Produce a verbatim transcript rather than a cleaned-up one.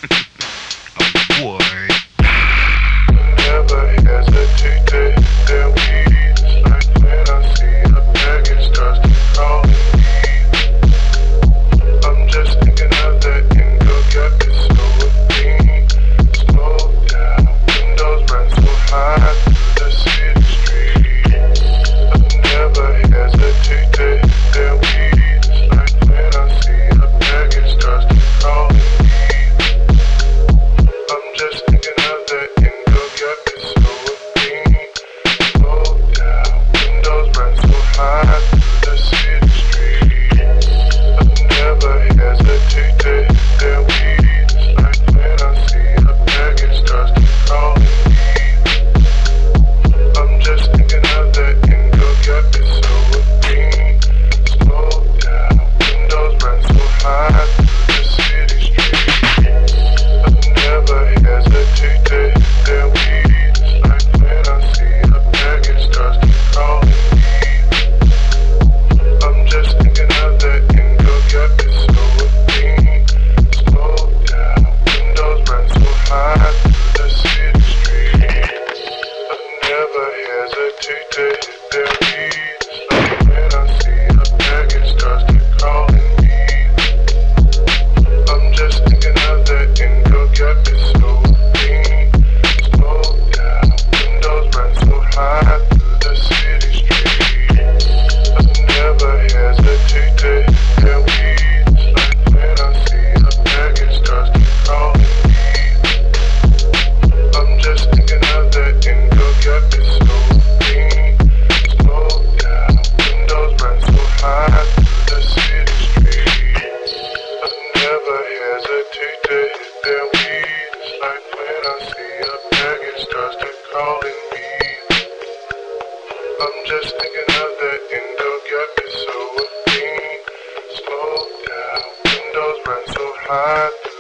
Oh boy. Never hesitated, then we it's like when I see a package starts to call me. I'm just thinking of that Ingo got me so clean. Slow down, windows run so high through the city streets. I never hesitated, then we it's like when I see a package starts to call me. I'm just thinking of that Ingo got me so clean. Slow down, windows run so high through the city streets. I never hesitated, then we it's like when I see a package starts to call me. I'm just thinking of that Ingo got me so clean. Slow down, windows run so high through the city streets. I never hesitated, then we it's like when I see a package starts to call me. I'm just thinking of that Ingo got me so clean. Slow down, windows run so high through the city streets. I never hesitated, then we it's like when I see a package starts to calling me. I'm just thinking of that Ingo got me so clean. Slow down, windows run so high through the city streets. I never hesitated, then we it's like when I see a package starts to calling me. I'm just thinking of that Ingo got me so clean. Slow down, windows run so high through the city streets. I never hesitated, then we it's like when I see a package starts to calling me. I'm just thinking of that Ingo got me so clean. Slow down, windows run so high.